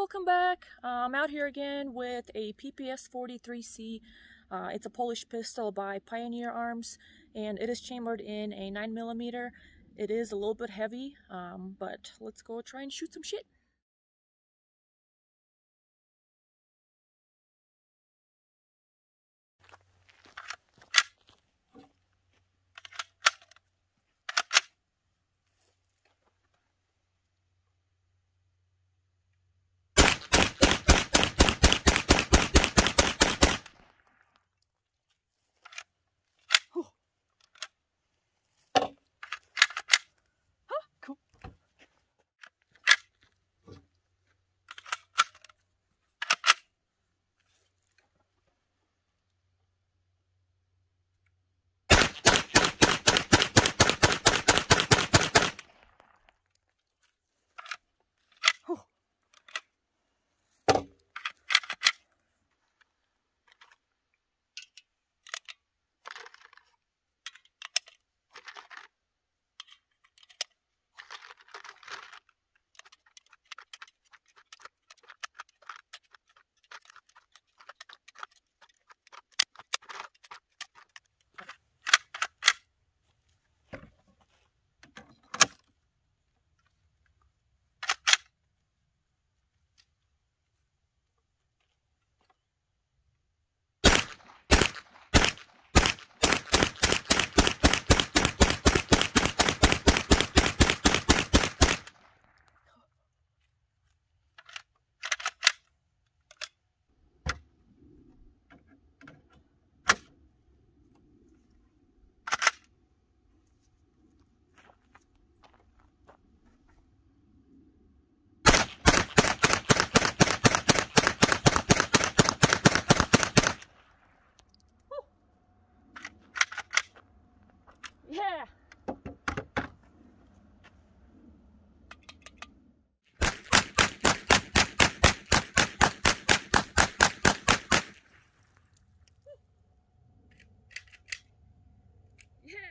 welcome back. I'm out here again with a PPS43C. It's a Polish pistol by Pioneer Arms, and it is chambered in a 9mm. It is a little bit heavy, but let's go try and shoot some shit. Cool. Yeah! Yeah!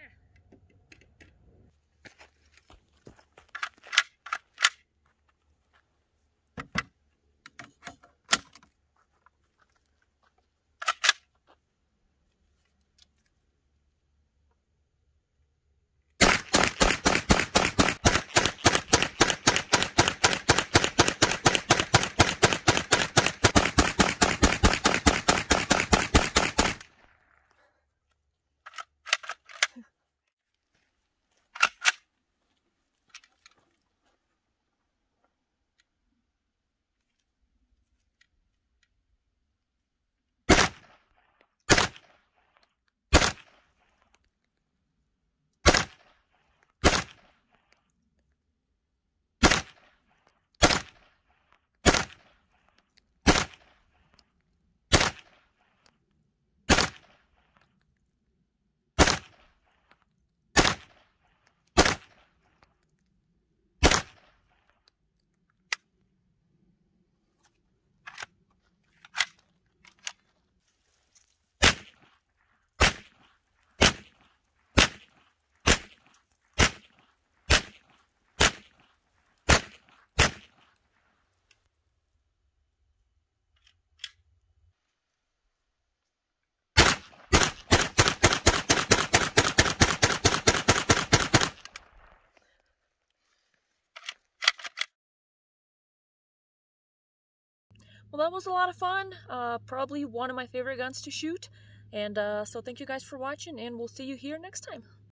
Well, that was a lot of fun. Probably one of my favorite guns to shoot. And so thank you guys for watching, and we'll see you here next time.